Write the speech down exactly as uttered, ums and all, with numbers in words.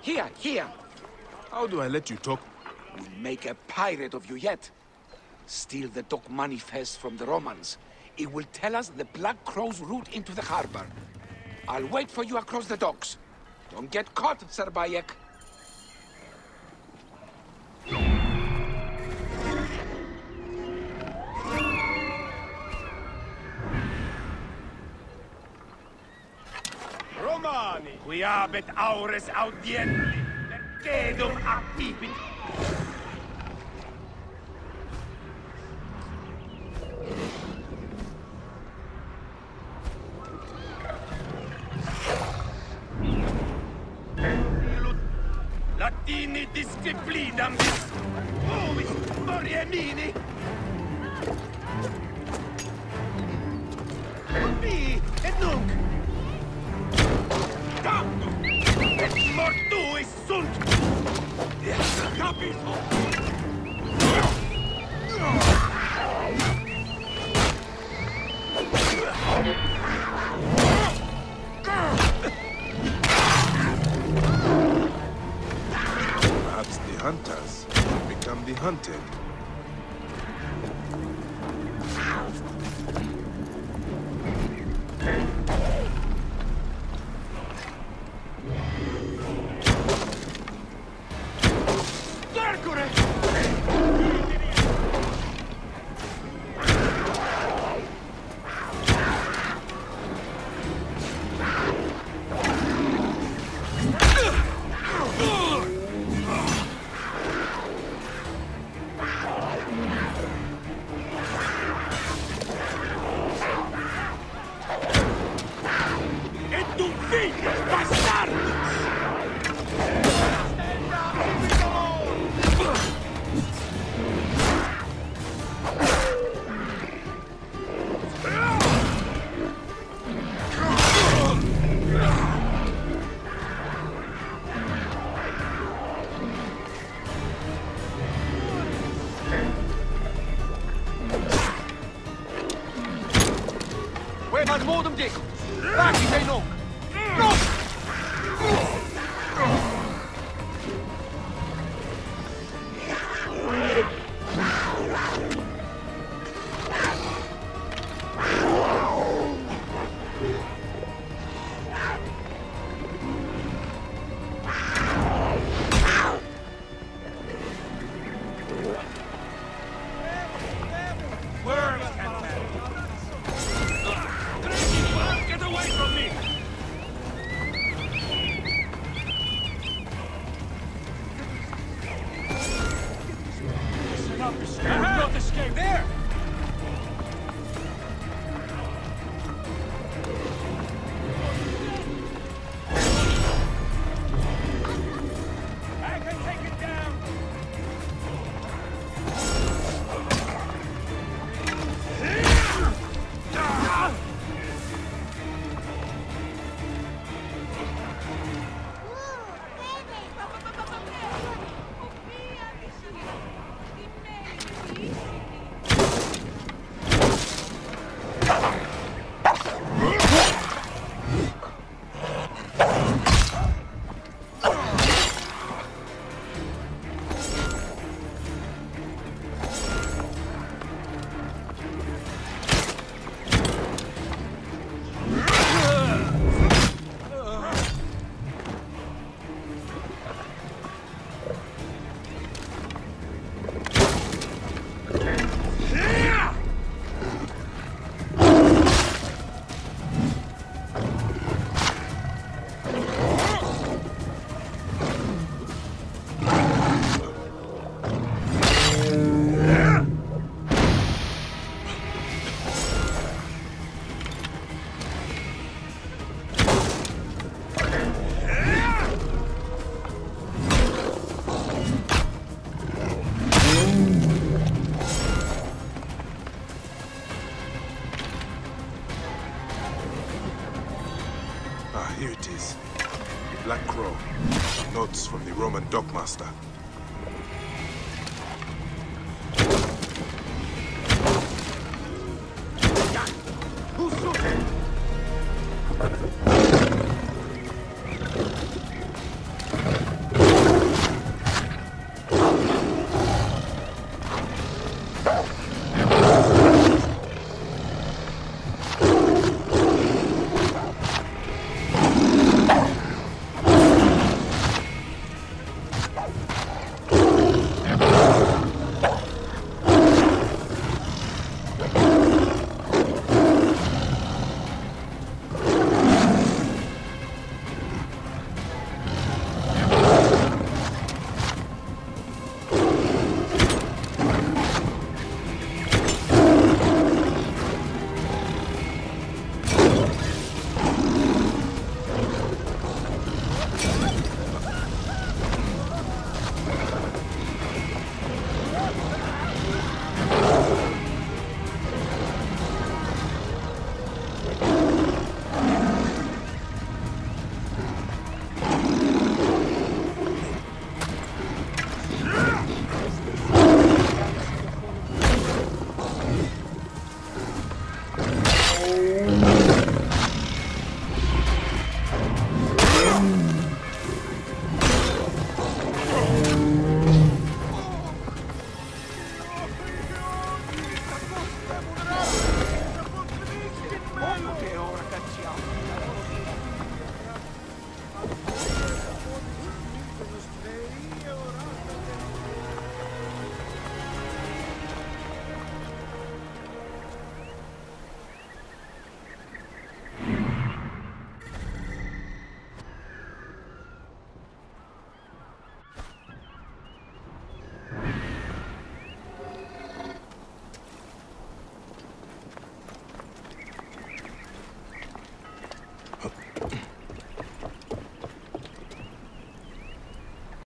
Here, here. How do I let you talk? We'll make a pirate of you yet. Steal the dock manifest from the Romans. It will tell us the Black Crow's route into the harbor. I'll wait for you across the docks. Don't get caught, Sir Bayek. Romani, qui habet aures audienti, percedum activit. Latini disciplinam vis, ovis moriemini. Vi, et nunc. Et mortuis sunt! Capito! Perhaps the hunters become the hunted. Ad modum Deus! Lacite nunc! Nunc! Not escape there! I can take it down! Ah, here it is. The Black Crow. Notes from the Roman dockmaster.